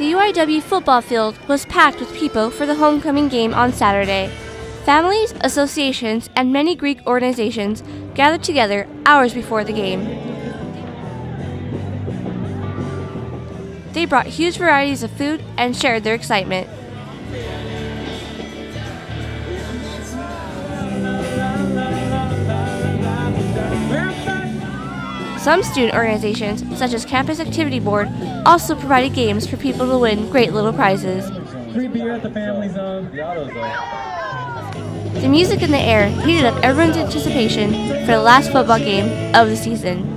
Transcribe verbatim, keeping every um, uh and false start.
The U I W football field was packed with people for the homecoming game on Saturday. Families, associations, and many Greek organizations gathered together hours before the game. They brought huge varieties of food and shared their excitement. Some student organizations, such as Campus Activity Board, also provided games for people to win great little prizes. Free beer at the family zone. The music in the air heated up everyone's anticipation for the last football game of the season.